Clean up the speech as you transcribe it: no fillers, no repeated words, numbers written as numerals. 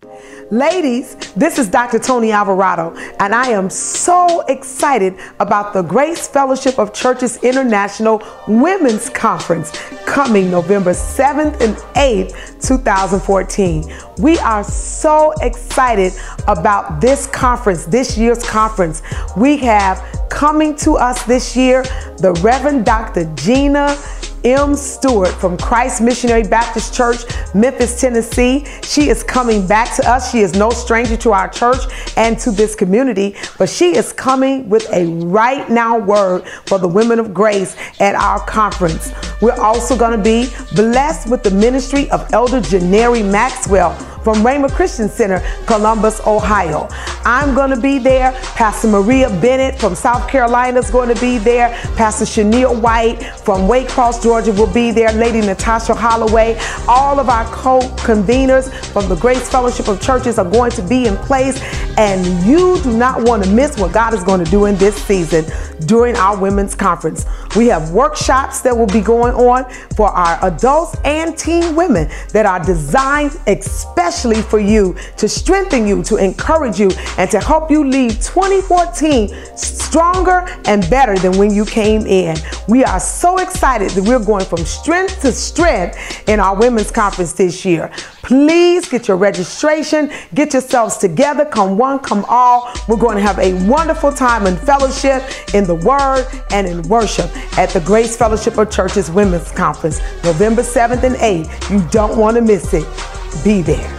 Ladies, this is Dr. Tony Alvarado, and I am so excited about the Grace Fellowship of Churches International Women's Conference coming November 7th and 8th, 2014. We are so excited about this conference, this year's conference. We have coming to us this year the Reverend Dr. Gina M. Stewart from Christ Missionary Baptist Church, Memphis, Tennessee. She is coming back to us. She is no stranger to our church and to this community, but she is coming with a right now word for the women of grace at our conference. We're also going to be blessed with the ministry of Elder Janeri Maxwell from Rhema Christian Center, Columbus, Ohio. I'm going to be there. Pastor Maria Bennett from South Carolina is going to be there. Pastor Shania White from Waycross, Georgia will be there. Lady Natasha Holloway. All of our co-conveners from the Grace Fellowship of Churches are going to be in place, and you do not want to miss what God is going to do in this season during our women's conference. We have workshops that will be going on for our adults and teen women that are designed especially for you, to strengthen you, to encourage you, and to help you leave 2014 stronger and better than when you came in. We are so excited that we're going from strength to strength in our women's conference this year. Please get your registration, get yourselves together, come one, come all. We're going to have a wonderful time in fellowship, in the Word, and in worship at the Grace Fellowship of Churches Women's Conference, November 7th and 8th. You don't want to miss it. Be there.